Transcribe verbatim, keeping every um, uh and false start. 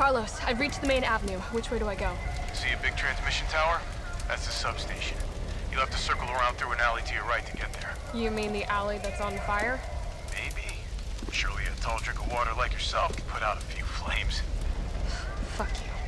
Carlos, I've reached the main avenue. Which way do I go? See a big transmission tower? That's the substation. You'll have to circle around through an alley to your right to get there. You mean the alley that's on fire? Maybe. Surely a tall drink of water like yourself can put out a few flames. Fuck you.